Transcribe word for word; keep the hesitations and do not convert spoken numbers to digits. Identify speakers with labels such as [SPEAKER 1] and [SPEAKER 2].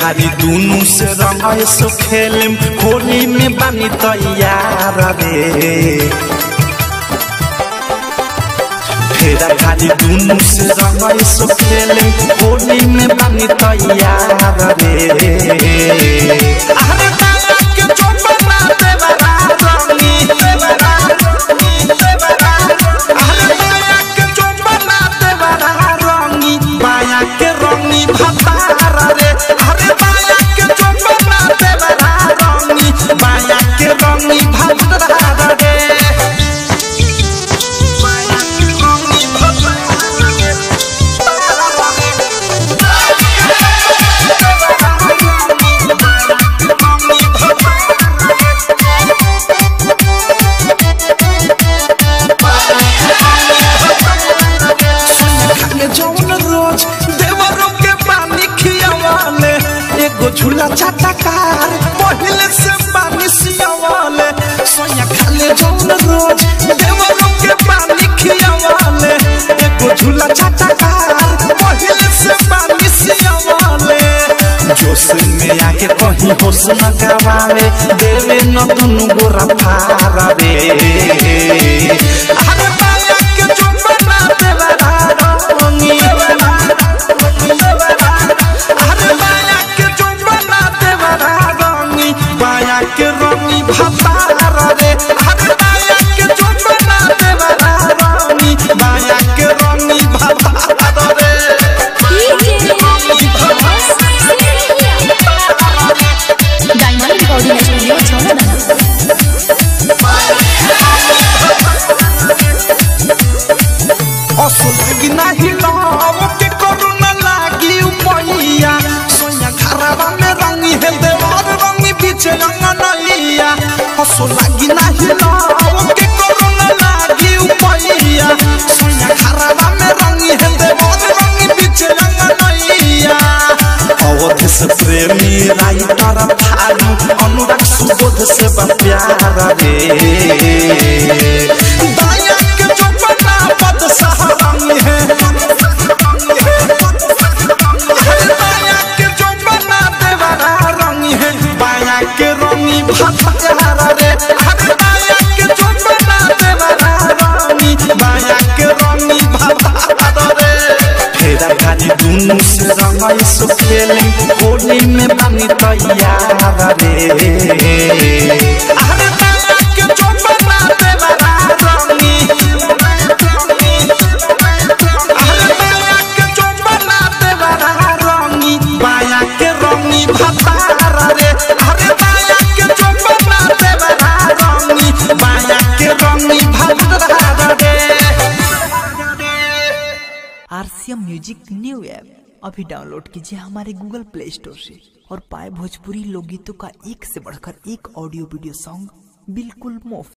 [SPEAKER 1] घारी दूनू से रंग सो खेलम होली में बानी तैयार रे फेरा घारी दूनू से रंग सो खेलम होली में बानी तैयार रे अरे बाया के चोपना देवरा रंगी देवरा रंगी देवरा अरे बाया के चोपना देवरा रंगी बाया के रंगी भतार रे अरे बाया के चोपना देवरा रंगी बाया के रंगी भतार रे बाया के रंगी झूला चाटकार पहले से पानी सियावाले सोया खाले जौन रोज देवरों के पानी खियावाले एको झूला चाटकार पहले से पानी सियावाले जोश में आके कहीं होश न गवावे देवे न दुनु गोरा फारा रे अरे बाया के चोपना देवरा रंगी अरे बाया के बाया के रंगी भतार रे अरे बाया के चोपना देवरा रंगी बाया के रंगी भतार रे
[SPEAKER 2] डायमंड रिकॉर्डिंग स्टूडियो छोड़ना
[SPEAKER 1] असो लगी नाही लाव के कोरोना लागी उपैया सोया खराबा में रंगी है देवर रंगी पीछे रंगनैया असो लगी नाही लाव के कोरोना लागी उपैया सोया खराबा में रंगी है देवर रंगी पीछे रंगनैया अवध से प्रेमी राइटर थारू अनुराग सुबोध से प्यार रे बाया के चोपना पद सहरंगी है बाया के चोपना देवरा रंगी है बाया के रंगी भतार रे अरे बाया के चोपना देवरा रंगी बाया के रंगी भतार रे फेरा घारी दूनू से रंग सो खेलम होली में बानी तैयार रे अरे बाया के चोपना देवरा रंगी अरे बाया के चोपना देवरा रंगी बाया के रंगी भतार रे अरे बाया के चोपना देवरा रंगी बाया के रंगी भतार रे
[SPEAKER 3] आरसीएम म्यूजिक न्यू ऐप अभी डाउनलोड कीजिए हमारे गूगल प्ले स्टोर से और पाए भोजपुरी लोकगीतों का एक से बढ़कर एक ऑडियो वीडियो सॉन्ग बिल्कुल मुफ्त।